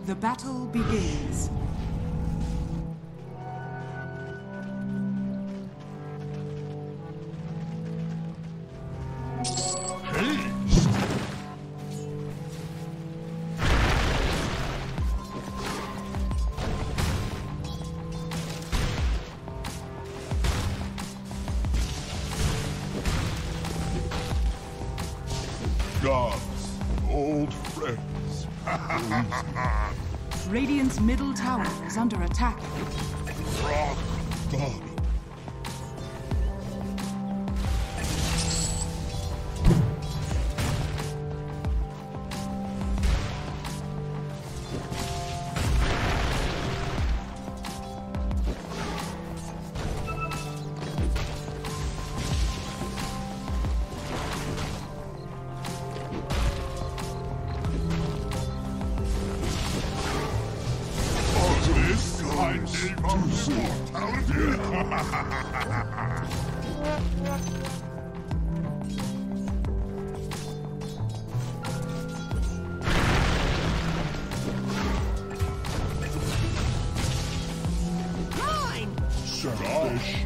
The battle begins. Gods, old friends. Radiant's middle tower is under attack. Rock bottom. Gosh,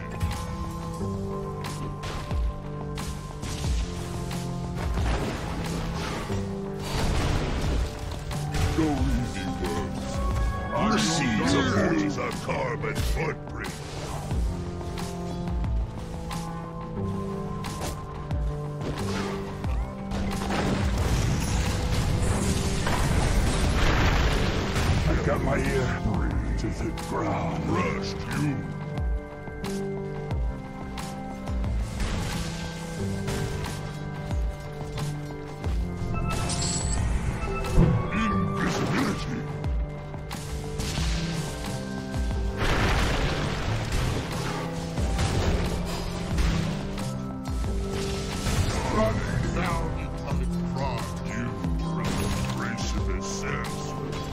no easy words. The seas affords a carbon footprint. I got my ear to the ground. Rushed you. Invisibility. Running down atomic prod, you from the grace of his sense.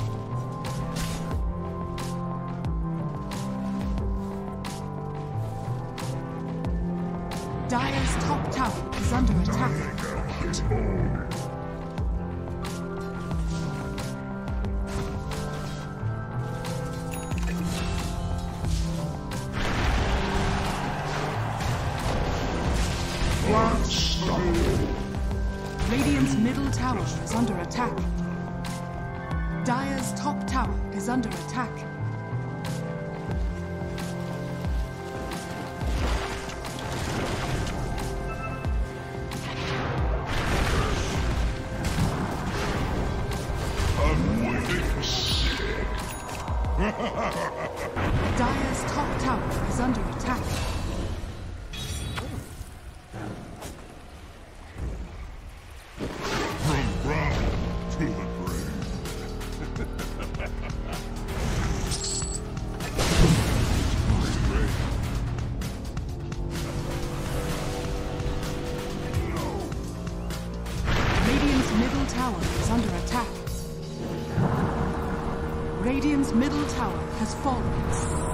Dire's top tower is under attack. Radiant's middle tower is under attack. Dire's top tower is under attack. Dire's top tower is under attack. From ground to the grave. Radiant's middle tower is under attack. Radiant's middle tower has fallen.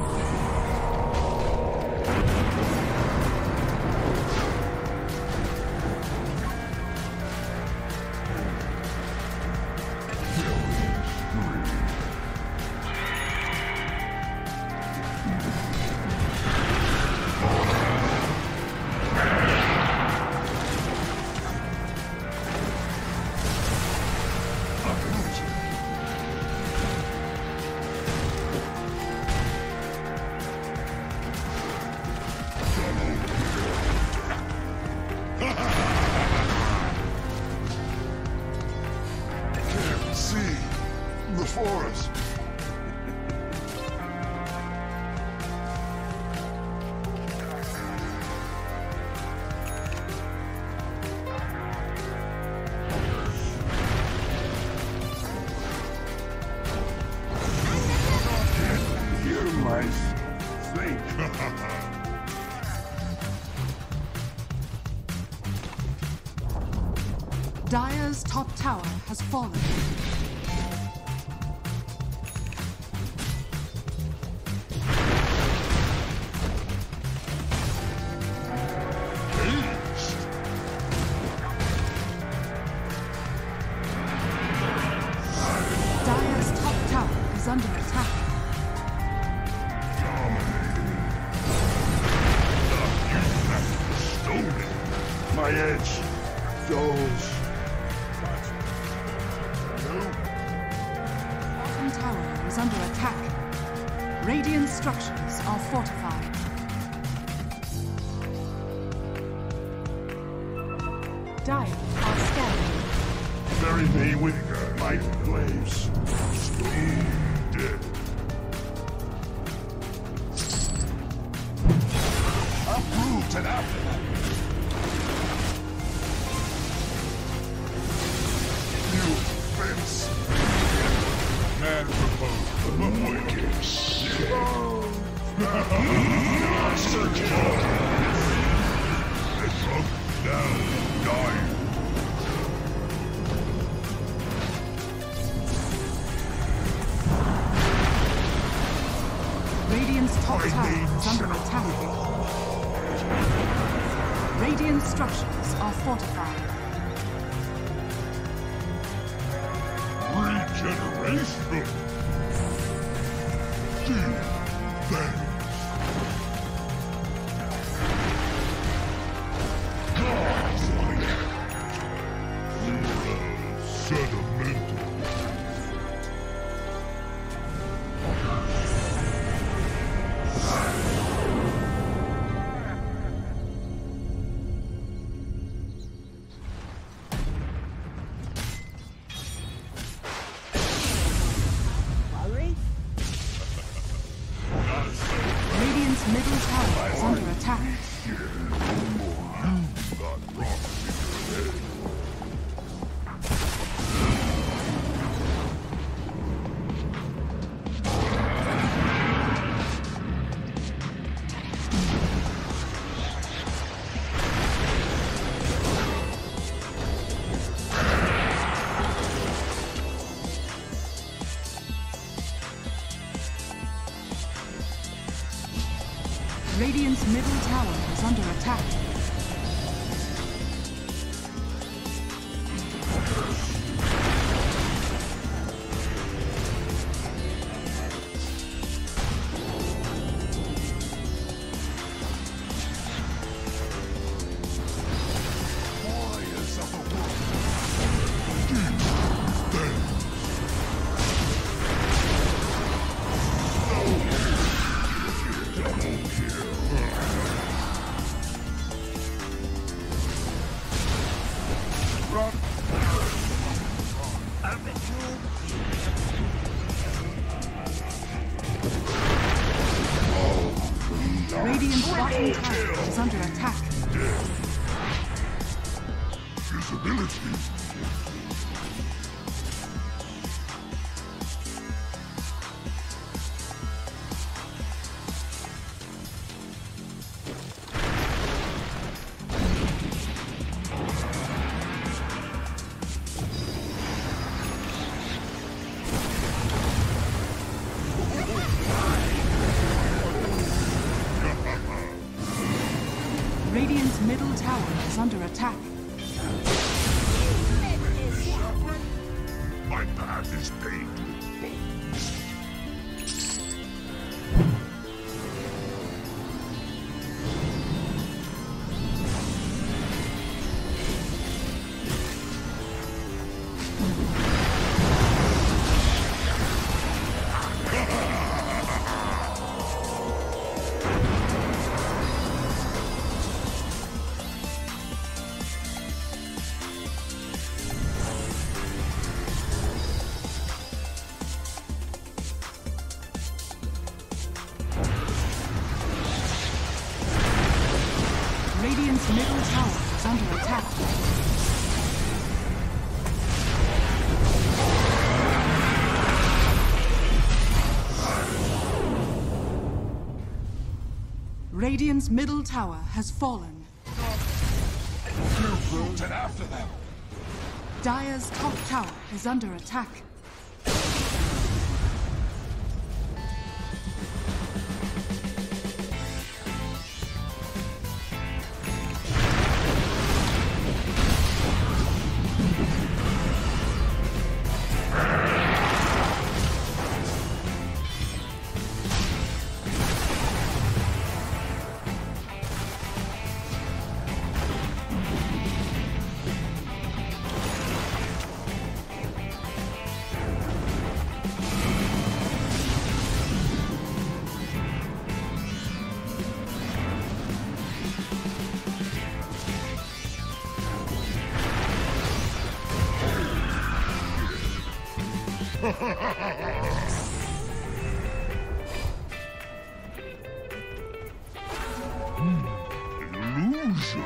Can't see the forest. Hear my think. Dire's top tower has fallen. Dire's top my edge. Those. Bottom tower is under attack. Radiant structures are fortified. Dire are scanning. Bury me with my flames. Stone dead. Uproot and after them. You fence. Man proposed. Wicked shit. Search it all. And drunk down, dying. Radiant's top tower is under attack. Radiant structures are fortified. Regeneration. Defense. Godlike. Sentimental. Radiant's middle tower is under attack. Radiant's middle tower is under attack. Warriors of the world. Radiant's bottom tower is under attack. His ability. Radiant's middle tower is under attack. My path is paved with bones. Radiant's middle tower is under attack. Radiant's middle tower has fallen. Root and after them. Dire's top tower is under attack. Illusion.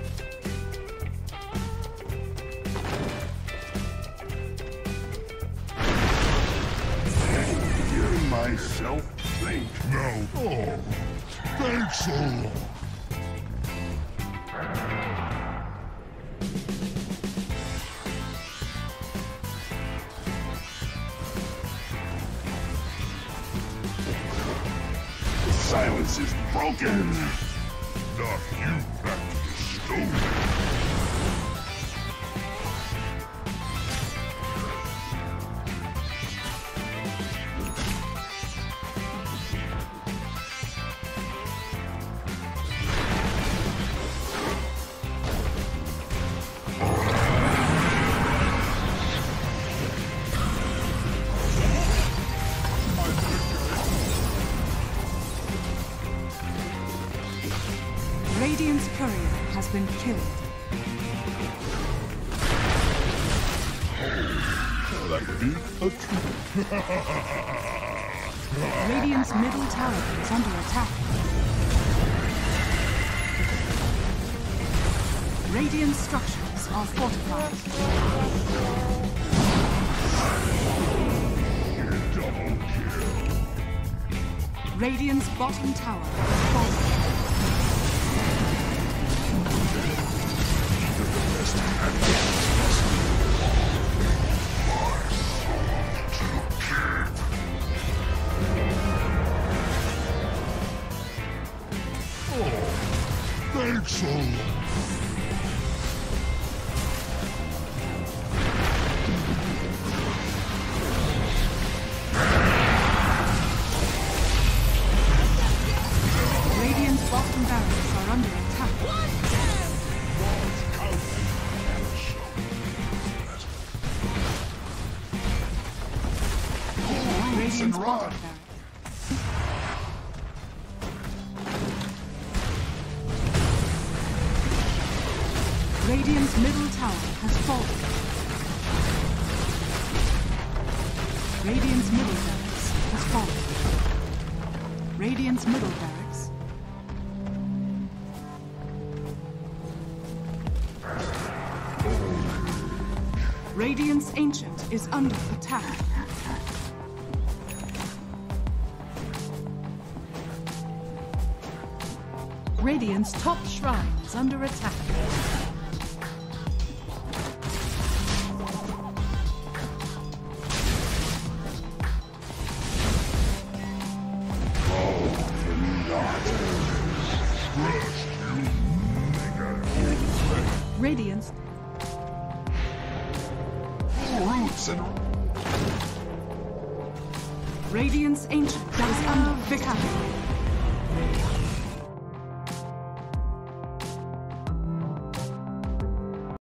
Hear myself think. Now, oh, thanks so long. Silence is broken. Knock you back to the stone. Radiant's courier has been killed. That is a truth. Radiant's middle tower is under attack. Radiant structures are fortified. Double kill. Radiant's bottom tower is falling. Thanks so long. Radiant's bottom barracks are under attack. Radiant's bottom barracks. Radiant's middle tower has fallen. Radiant's middle barracks has fallen. Radiant's middle barracks. Radiant's ancient is under attack. Radiant's top shrine is under attack. Radiance. Roots and Radiance ancient is under attack.